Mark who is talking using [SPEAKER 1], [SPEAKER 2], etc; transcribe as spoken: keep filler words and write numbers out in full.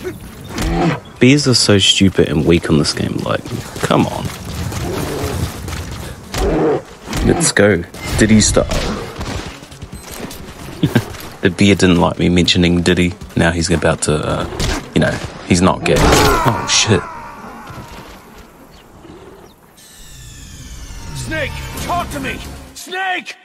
[SPEAKER 1] Bears are so stupid and weak on this game, like, come on. Let's go. Diddy style. The bear didn't like me mentioning Diddy. Now he's about to, uh, you know, he's not gay. Oh, shit.
[SPEAKER 2] Snake, talk to me! Snake!